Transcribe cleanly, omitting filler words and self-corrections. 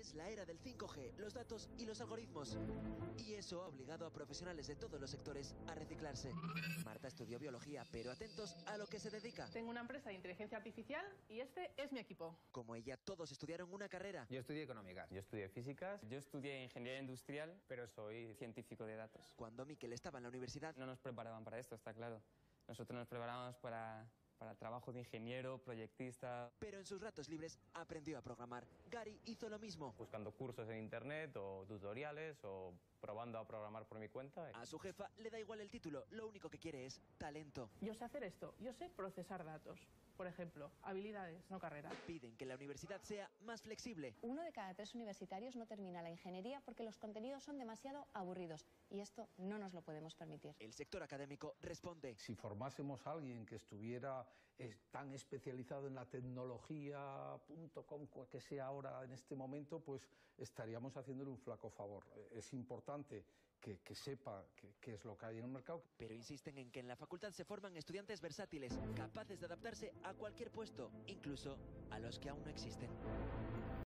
Es la era del 5G, los datos y los algoritmos. Y eso ha obligado a profesionales de todos los sectores a reciclarse. Marta estudió biología, pero atentos a lo que se dedica. Tengo una empresa de inteligencia artificial y este es mi equipo. Como ella, todos estudiaron una carrera. Yo estudié económicas. Yo estudié físicas. Yo estudié ingeniería industrial, pero soy científico de datos. Cuando Miquel estaba en la universidad, No nos preparaban para esto, está claro. Nosotros nos preparábamos para trabajo de ingeniero, proyectista. pero en sus ratos libres aprendió a programar. Gary hizo lo mismo. Buscando cursos en internet o tutoriales o probando a programar por mi cuenta. A su jefa le da igual el título, lo único que quiere es talento. Yo sé hacer esto, yo sé procesar datos. Por ejemplo, habilidades, no carrera. Piden que la universidad sea más flexible. 1 de cada 3 universitarios no termina la ingeniería porque los contenidos son demasiado aburridos y esto no nos lo podemos permitir. El sector académico responde. Si formásemos a alguien que estuviera tan especializado en la tecnología que sea ahora en este momento, pues estaríamos haciéndole un flaco favor. Es importante que sepa qué es lo que hay en el mercado. Pero insisten en que en la facultad se forman estudiantes versátiles, capaces de adaptarse a cualquier puesto, incluso a los que aún no existen.